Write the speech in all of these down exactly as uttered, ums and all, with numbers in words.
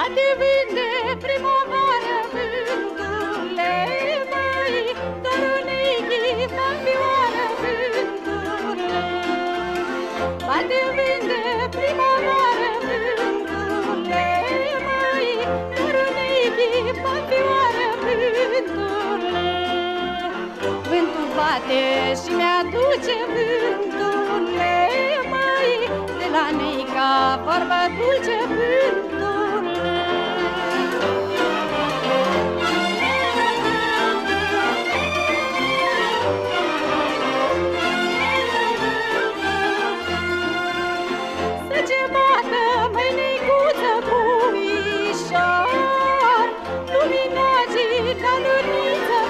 Bate vinde primăvară vântule, măi, dorunichi, fămioară vântule. Bate vinde primăvară vântule, măi, dorunichi, fămioară vântule. Vântul bate și mi-aduce vântule, măi, de la neica vorba dulce vântule. Să ce bată, măi, neicuță, puișor, luminagii ca luniță,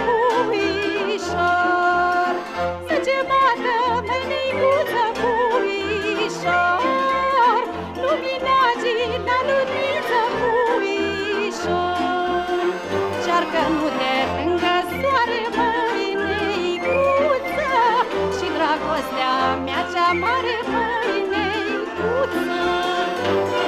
puișor. Să ce bată, măi, neicuță, puișor, luminagii ca luniță, puișor. Cearcă nu-te lângă soare, măi, neicuță, și dragostea mea cea mare, măi, neicuță.